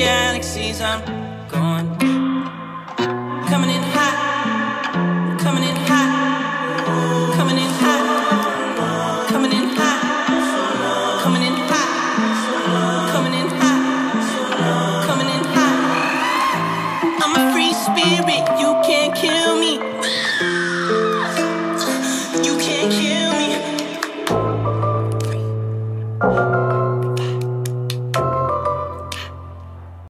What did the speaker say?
galaxies I'm going. Coming in hot, coming in hot, coming in hot, coming in hot, coming in hot, coming in hot, coming in hot. I'm a free spirit, you can't kill